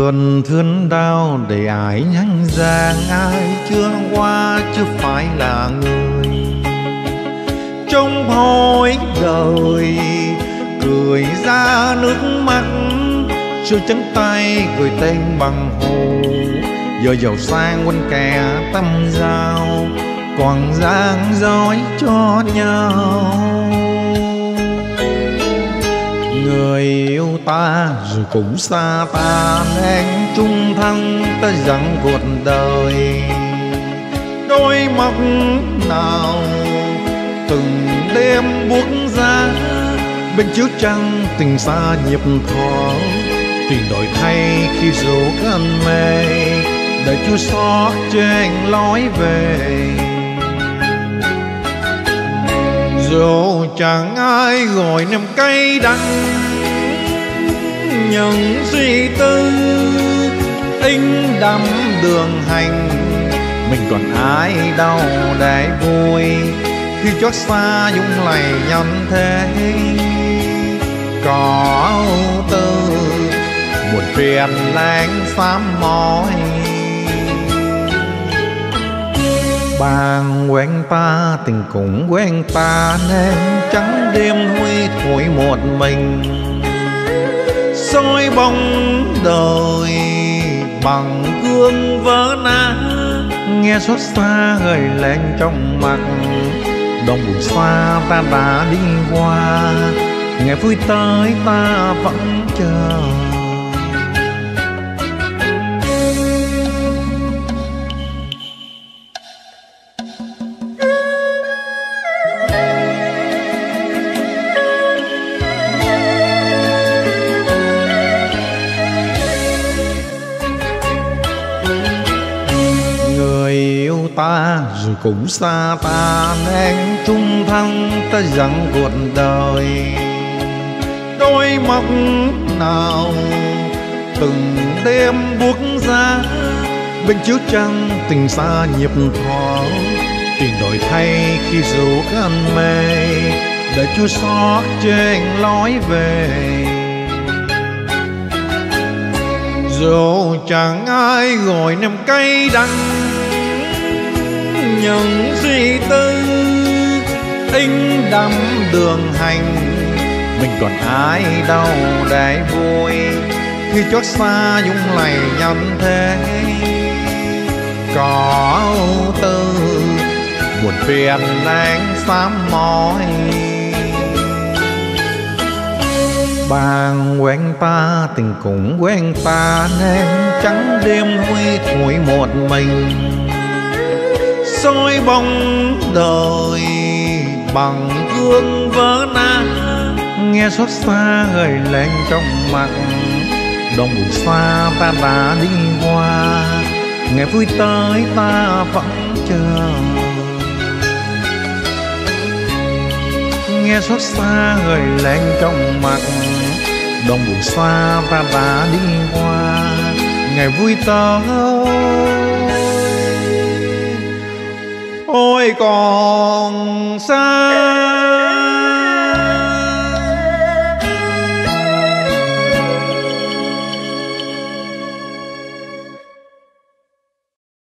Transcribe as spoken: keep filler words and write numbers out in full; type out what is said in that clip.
vườn thươn đao để ải nhánh giang, ai chưa qua chưa phải là người trong hối đời, cười ra nước mắt sương trắng tay gửi tên bằng hồ. Giờ giàu sang quên kẻ tâm giao, còn giang dối cho nhau. Người yêu ta rồi cũng xa ta, nên chung thân ta dặn cuộc đời. Đôi mắt nào từng đêm buốt ra, bên trước trăng tình xa nhịp thở. Tình đổi thay khi dù cơn mê, để Chúa xót trên lối về. Dù chẳng ai gọi niềm cay đắng, những suy tư in đắm đường hành. Mình còn ai đâu để vui, khi chót xa dũng lầy nhân thế. Có tư buồn phiền láng xám mỏi, bạn quen ta tình cũng quen ta, nên trắng đêm huy thổi một mình. Soi bóng đời bằng gương vỡ nát, nghe xót xa gợi lên trong mặt. Đồng buồn xa ta đã đi qua, ngày vui tới ta vẫn chờ. Ta rồi cũng xa ta, nên chung thân ta dặn cuộc đời. Đôi mắt nào từng đêm buốt ra, bên trước trăng tình xa nhịp thở. Tình đổi thay khi dù cơn mê, để Chúa xót trên lối về. Dù chẳng ai gọi niềm cay đắng, những suy tư in đắm đường hành. Mình còn ai đâu để vui, khi chót xa dũng lầy nhân thế. Có tư buồn phiền láng xám mỏi, bạn quen ta tình cũng quen ta, nên trắng đêm huy thổi một mình. Soi bóng đời bằng gương vỡ nát, nghe xót xa gợi lên trong mặt. Đồng buồn xa ta đã đi qua, ngày vui tới ta vẫn chờ. Nghe xót xa gợi lên trong mặt. Đồng buồn xa ta đã đi qua, ngày vui tới ôi còn xa.